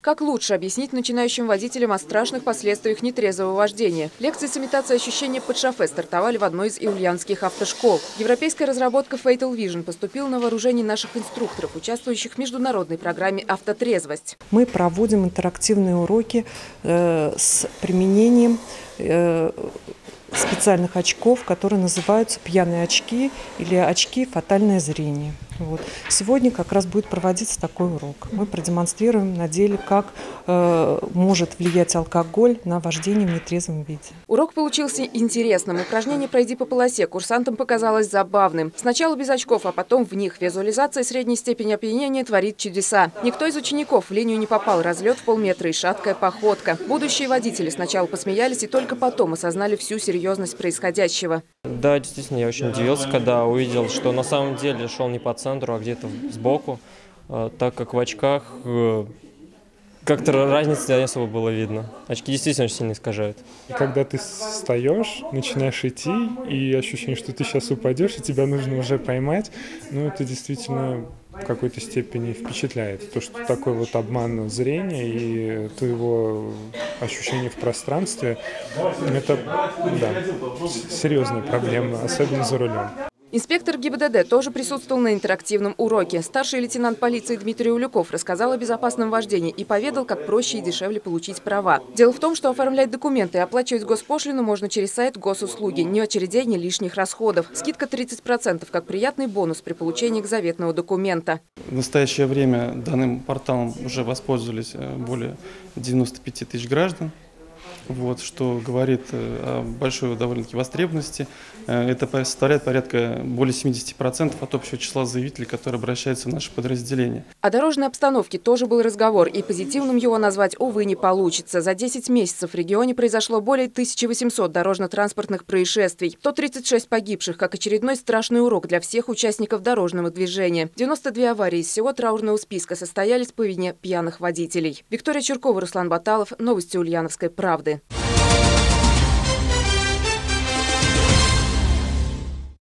Как лучше объяснить начинающим водителям о страшных последствиях нетрезвого вождения? Лекции с имитацией ощущения под шофе стартовали в одной из ульяновских автошкол. Европейская разработка Fatal Vision поступила на вооружение наших инструкторов, участвующих в международной программе «Автотрезвость». Мы проводим интерактивные уроки с применением специальных очков, которые называются пьяные очки или очки «Фатальное зрение». Вот. Сегодня как раз будет проводиться такой урок. Мы продемонстрируем на деле, как может влиять алкоголь на вождение в нетрезвом виде. Урок получился интересным. Упражнение «Пройди по полосе» курсантам показалось забавным. Сначала без очков, а потом в них. Визуализация средней степени опьянения творит чудеса. Никто из учеников в линию не попал. Разлет в полметра и шаткая походка. Будущие водители сначала посмеялись и только потом осознали всю серьезность происходящего. Да, действительно, я очень удивился, когда увидел, что на самом деле шел не по центру, а где-то сбоку, так как в очках как-то разницы не особо было видно. Очки действительно очень сильно искажают. И когда ты встаешь, начинаешь идти, и ощущение, что ты сейчас упадешь, и тебя нужно уже поймать, ну, это действительно в какой-то степени впечатляет. То, что такой вот обман зрения и твоего ощущения в пространстве, это, да, серьезная проблема, особенно за рулем. Инспектор ГИБДД тоже присутствовал на интерактивном уроке. Старший лейтенант полиции Дмитрий Улюков рассказал о безопасном вождении и поведал, как проще и дешевле получить права. Дело в том, что оформлять документы и оплачивать госпошлину можно через сайт госуслуги. Ни очередей, ни лишних расходов. Скидка 30%, как приятный бонус при получении заветного документа. В настоящее время данным порталом уже воспользовались более 95 тысяч граждан. Вот, что говорит о большой довольно-таки востребованности. Это составляет порядка более 70% от общего числа заявителей, которые обращаются в наше подразделение. О дорожной обстановке тоже был разговор, и позитивным его назвать, увы, не получится. За 10 месяцев в регионе произошло более 1800 дорожно-транспортных происшествий. 136 погибших, как очередной страшный урок для всех участников дорожного движения. 92 аварии из всего траурного списка состоялись по вине пьяных водителей. Виктория Чуркова, Руслан Баталов. Новости Ульяновской правды.